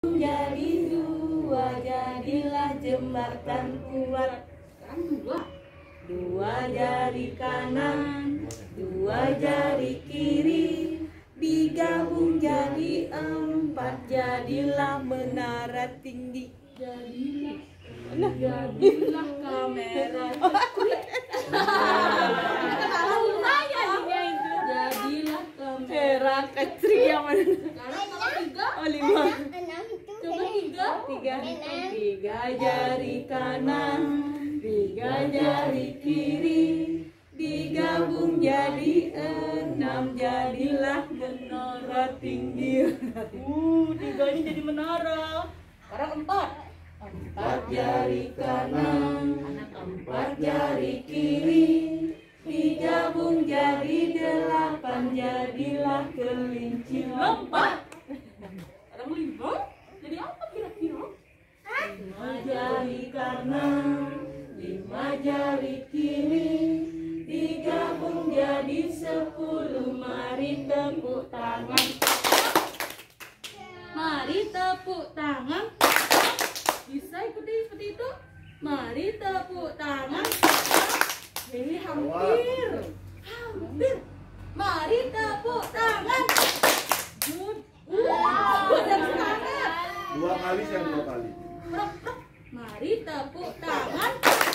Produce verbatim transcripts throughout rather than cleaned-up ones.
Jadi dua, jadilah jembatan kuat. Dua jari kanan, dua jari kiri, digabung jadi empat, jadilah menara tinggi. Jadilah, jadilah kamera. Jadilah kamera kecil yang mana? Oh, lima. Coba tiga. Tiga. Tiga jari kanan, tiga jari kiri, digabung jadi enam, jadilah menara tinggi. Uh, tiga ini jadi menara. Sekarang empat. Empat jari kanan, empat jari kiri, digabung jadi delapan, jadilah kelinci lompat. Sekarang lima. Jadi apa kira-kira? Lima jari kanan, lima jari kiri, digabung jadi sepuluh. Mari tepuk tangan. Mari tepuk tangan. Bisa ikuti seperti itu? Mari tepuk tangan. Ini hampir. Hampir. Mari tepuk tangan. Good. Wow. Dua kali saya dua kali. Mari tepuk tangan.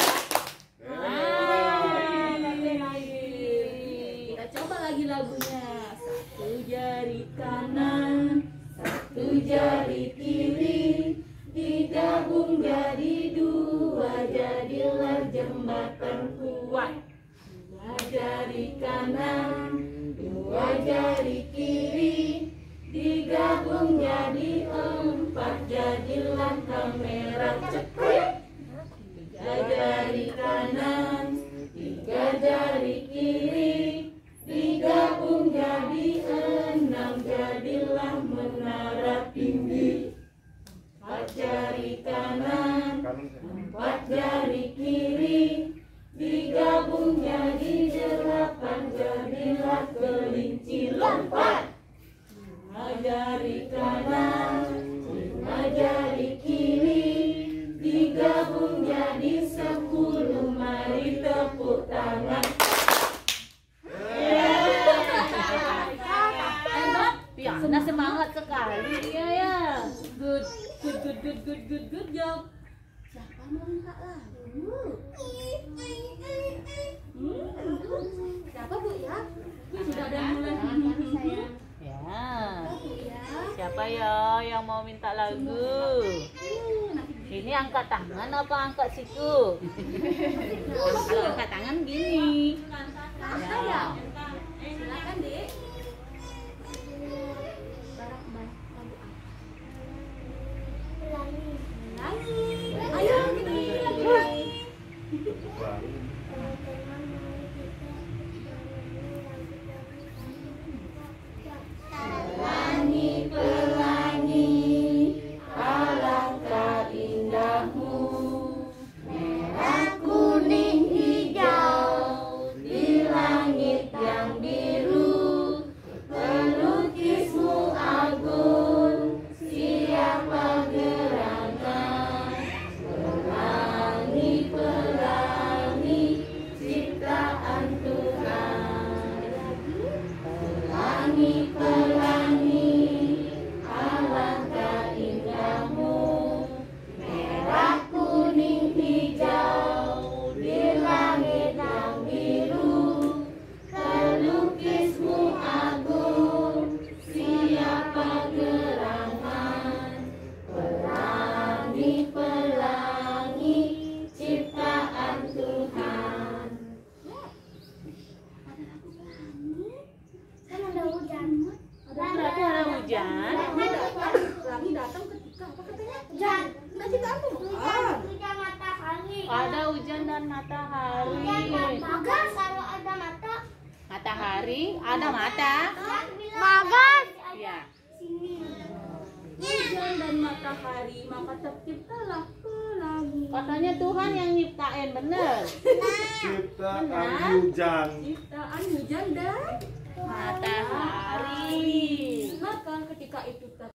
Kita coba lagi lagunya. Satu jari kanan, satu jari kiri, digabung jadi dua, jadilah jembatan kuat. Dua jari kanan, dua jari kiri, digabung jadi empat, jadilah kamera cepet. Tiga jari kanan, tiga jari kiri, digabung jadi enam, jadilah menara tinggi. Empat jari kanan, empat jari kiri, digabung jadi delapan, jadilah kelinci lompat. Lima jari kanan, lima jari kiri, digabung jadi sepuluh. Mari tepuk tangan. Sudah semangat sekali dia ya. Good, good, good, good, good, good, good job. Siapa mau minta lagu? Hmm. Siapa Bu ya? Sudah ada mulai. Ya. Siapa ya yang mau minta lagu? Ini angkat tangan apa angkat siku? Kalau angkat tangan gini. Ya. Silakan, Dek. Ayo gini lagi. Pelangi-pelangi, alangkah indahmu, merah kuning hijau di langit yang biru, pelukismu agung, siapa gerangan. Pelangi-pelangi, ciptaan Tuhan. Pelangi-pelangi, alangkah indahmu, merah kuning hijau di langit yang biru, pelukismu agung, siapa gerangan. Pelangi-pelangi, ciptaan Tuhan. Kan ada hujan. Berarti ada hujan. Pelangi datang ketika apa katanya? Hujan. Enggak ciptaan Tuhan. Hujan matahari. Ada hujan dan matahari. Magas kalau ada mata. Matahari ada mata. Magas. Ya. Hujan dan matahari, maka terciptalah pelangi. Katanya Tuhan yang nyiptain, bener? Ciptaan hujan. Ciptaan hujan dan matahari. Maka ketika itu